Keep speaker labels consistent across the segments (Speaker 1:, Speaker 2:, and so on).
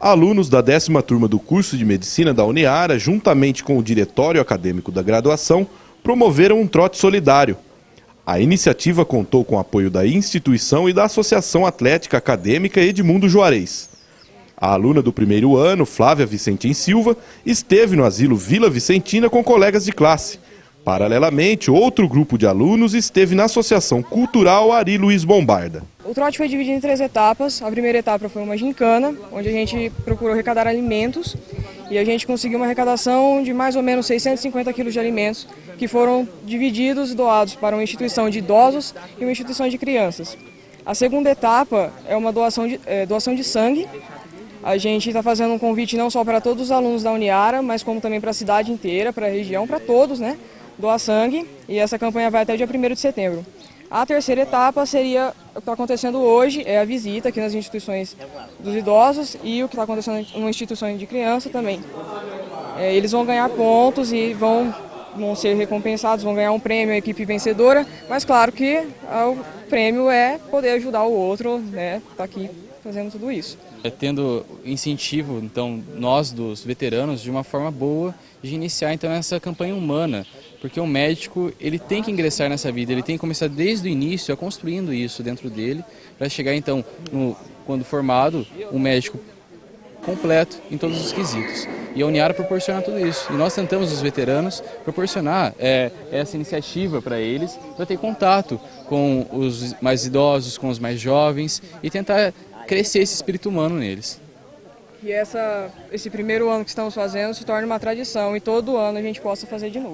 Speaker 1: Alunos da 10ª turma do curso de Medicina da Uniara, juntamente com o diretório acadêmico da graduação, promoveram um trote solidário. A iniciativa contou com o apoio da instituição e da Associação Atlética Acadêmica Edmundo Juarez. A aluna do primeiro ano, Flávia Vicentim Silva, esteve no asilo Vila Vicentina com colegas de classe. Paralelamente, outro grupo de alunos esteve na Associação Cultural Ari Luiz Bombarda.
Speaker 2: O trote foi dividido em 3 etapas. A primeira etapa foi uma gincana, onde a gente procurou arrecadar alimentos e a gente conseguiu uma arrecadação de mais ou menos 650 quilos de alimentos que foram divididos e doados para uma instituição de idosos e uma instituição de crianças. A segunda etapa é uma doação de sangue. A gente está fazendo um convite não só para todos os alunos da Uniara, mas como também para a cidade inteira, para a região, para todos, né? Doar sangue, e essa campanha vai até o dia 1º de setembro. A terceira etapa seria o que está acontecendo hoje, é a visita aqui nas instituições dos idosos e o que está acontecendo em uma instituição de criança também. Eles vão ganhar pontos e vão ser recompensados, vão ganhar um prêmio, a equipe vencedora, mas claro que o prêmio é poder ajudar o outro, né? Tá aqui fazendo tudo isso.
Speaker 3: Tendo incentivo, então, nós dos veteranos, de uma forma boa, de iniciar então essa campanha humana, porque o médico ele tem que ingressar nessa vida, ele tem que começar desde o início a construindo isso dentro dele, para chegar então, quando formado, um médico completo em todos os quesitos. E a Uniara proporciona tudo isso. E nós tentamos, os veteranos, proporcionar essa iniciativa para eles, para ter contato com os mais idosos, com os mais jovens e tentar crescer esse espírito humano neles.
Speaker 2: E esse primeiro ano que estamos fazendo se torna uma tradição e todo ano a gente possa fazer de novo.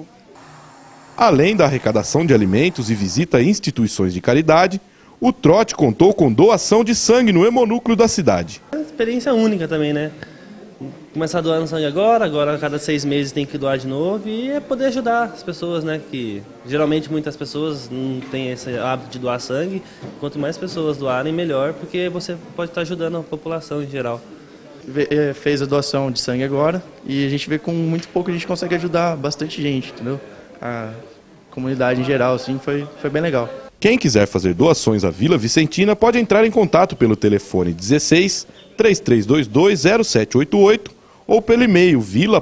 Speaker 1: Além da arrecadação de alimentos e visita a instituições de caridade, o trote contou com doação de sangue no hemonúcleo da cidade.
Speaker 4: É uma experiência única também, né? Começar doando sangue agora a cada 6 meses tem que doar de novo e é poder ajudar as pessoas, né? Que geralmente muitas pessoas não têm esse hábito de doar sangue. Quanto mais pessoas doarem, melhor, porque você pode estar ajudando a população em geral.
Speaker 5: Fez a doação de sangue agora e a gente vê que com muito pouco a gente consegue ajudar bastante gente, entendeu? A comunidade em geral, assim, foi bem legal.
Speaker 1: Quem quiser fazer doações à Vila Vicentina pode entrar em contato pelo telefone 16 3322 0788 ou pelo e-mail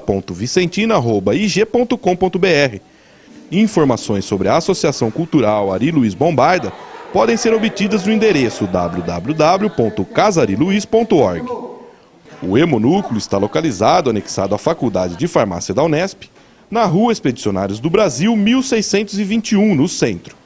Speaker 1: vila.vicentina@ig.com.br. Informações sobre a Associação Cultural Ari Luiz Bombarda podem ser obtidas no endereço www.casariluiz.org. O hemonúcleo está localizado anexado à Faculdade de Farmácia da Unesp, na Rua Expedicionários do Brasil, 1621, no centro.